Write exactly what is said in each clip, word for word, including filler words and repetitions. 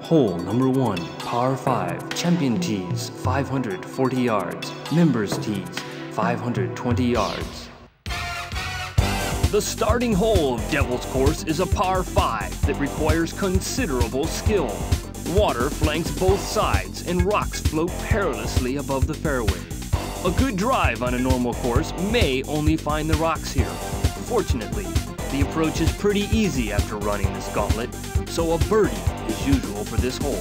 Hole number one, par five, champion tees, five hundred forty yards, members tees, five hundred twenty yards. The starting hole of Devil's Course is a par five that requires considerable skill. Water flanks both sides and rocks float perilously above the fairway. A good drive on a normal course may only find the rocks here. Fortunately, the approach is pretty easy after running this gauntlet, so a birdie is usual for this hole.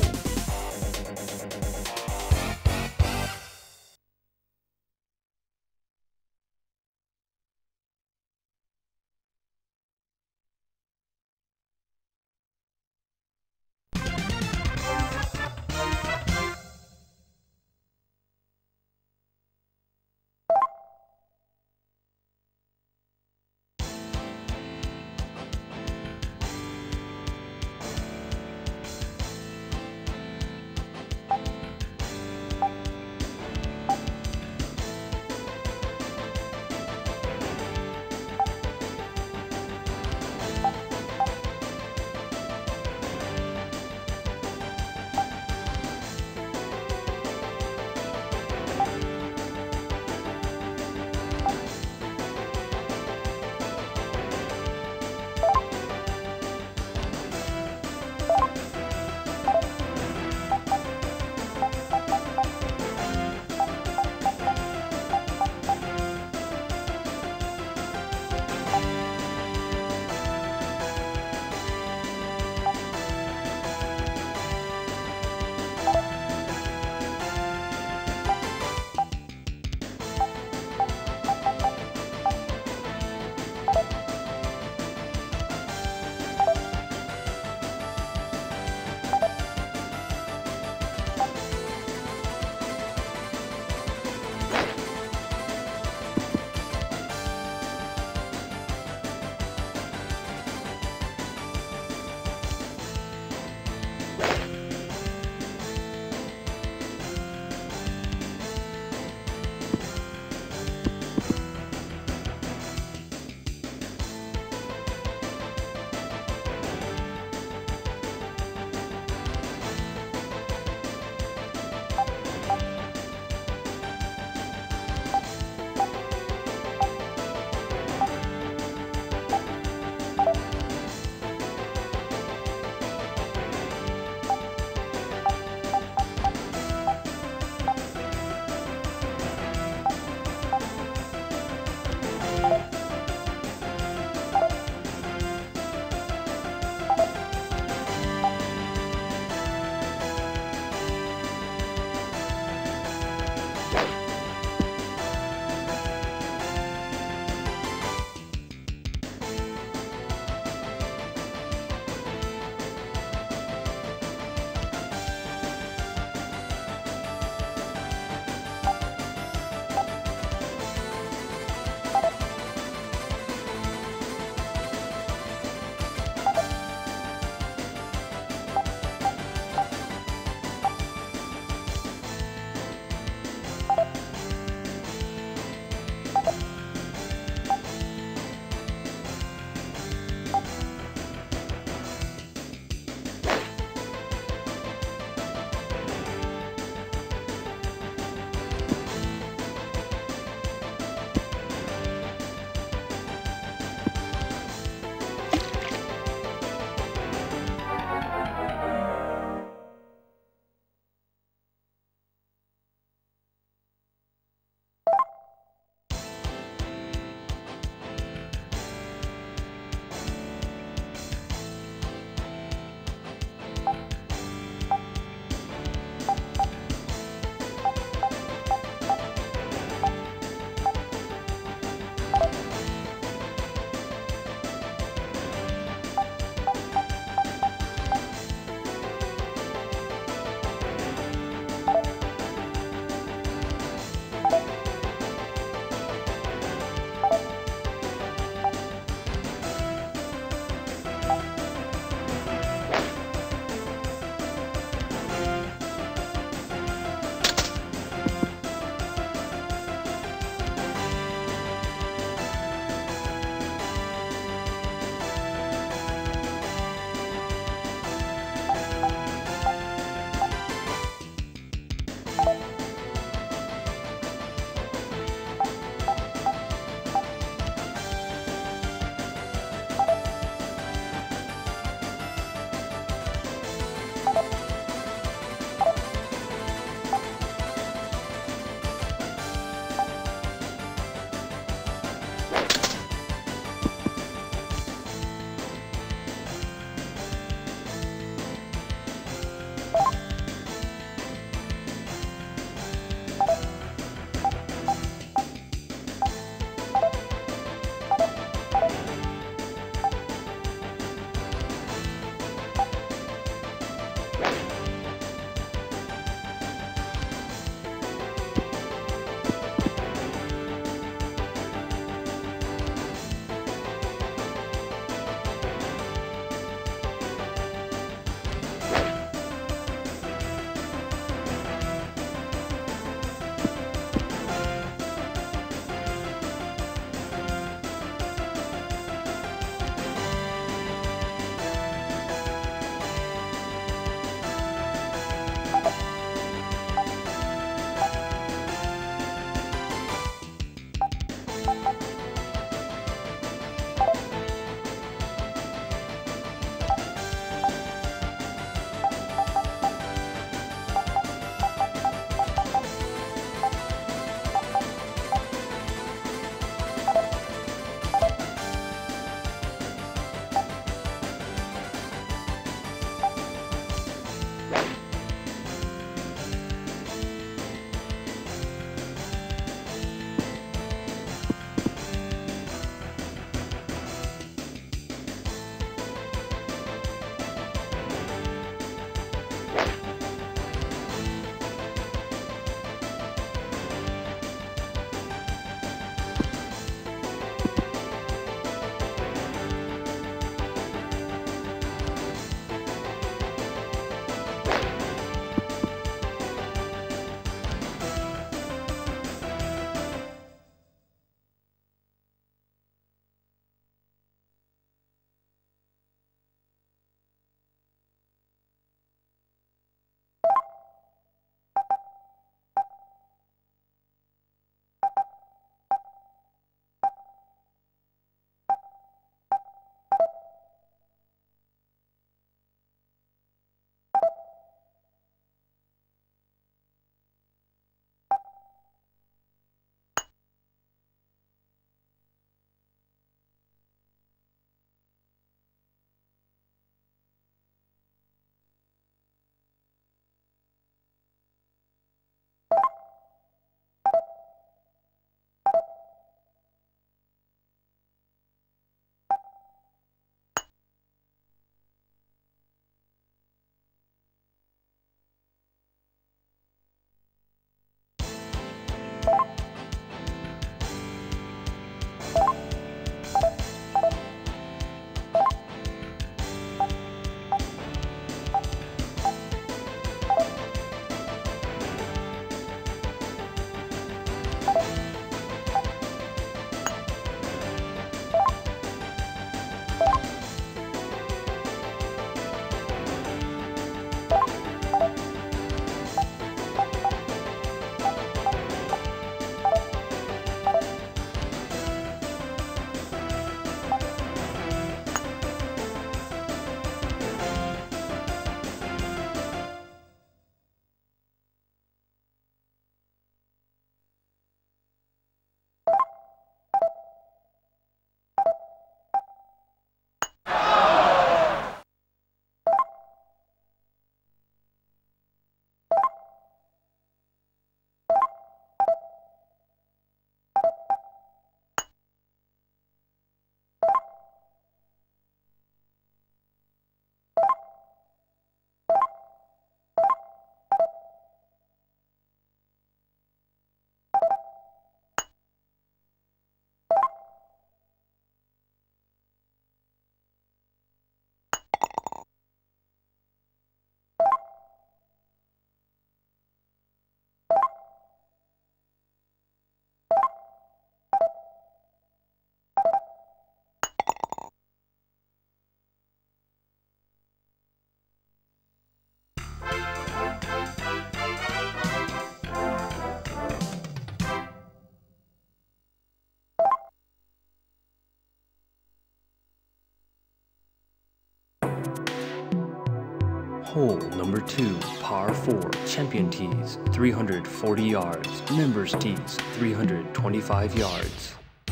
Hole number two, par four, champion tees, three hundred forty yards, members tees, three hundred twenty-five yards.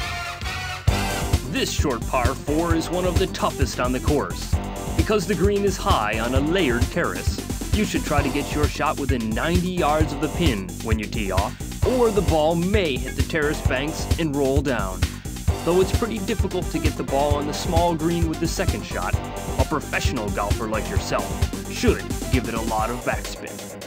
This short par four is one of the toughest on the course. Because the green is high on a layered terrace, you should try to get your shot within ninety yards of the pin when you tee off, or the ball may hit the terrace banks and roll down. Though it's pretty difficult to get the ball on the small green with the second shot, a professional golfer like yourself should give it a lot of backspin.